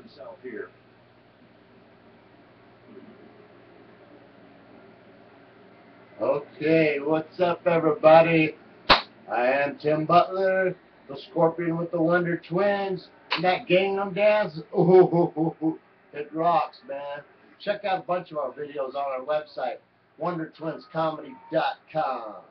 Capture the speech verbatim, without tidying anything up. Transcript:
himself here. Okay, what's up, everybody? I am Tim Butler, the Scorpion with the Wonder Twins, and that Gangnam Dance. Ooh, it rocks, man. Check out a bunch of our videos on our website, wonder twins comedy dot com.